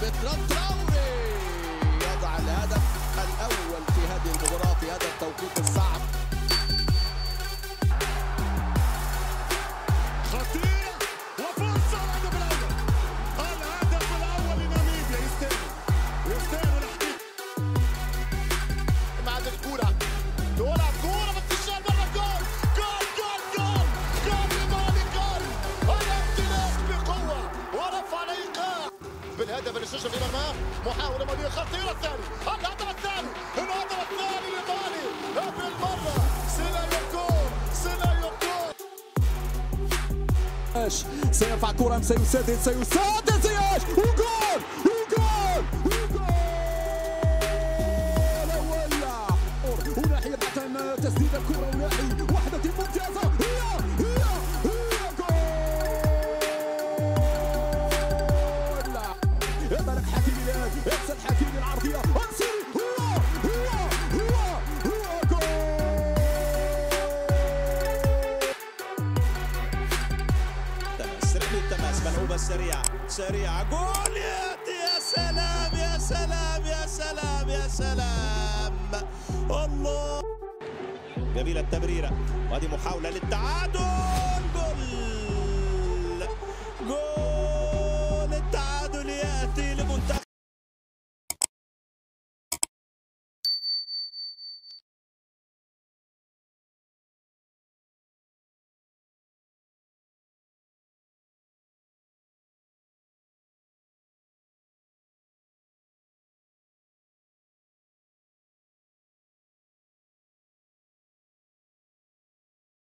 برتراند تراوري يضع الهدف الأول في هذه المباراة في هذا التوقيت الصعب. خطيرة وفرصة الهدف الأول. الهدف الأول لناميبيا يستاهل الحقيقة. مع الكورة تلعب كورة بانتشار مرة جول لمالي جول. الامتلاك بقوة ورفع الإيقاع بالهدف اللي سجل في مرماه. محاولة مالية خطيرة الثاني. الهدف الثاني لمالي. هذه المرة سيلا يقول سيرفع كرة سيسدد زياش وجول ولع وناحية بعد تسديد الكرة وناحية وحدة ممتازة هي جول. ملك حكيمي الآن يرسل حكيمي العرضية انصري هو جول. التماس ملعوبة سريعة جول. يا سلام الله. جميلة التمريرة وهذه محاولة للتعادل.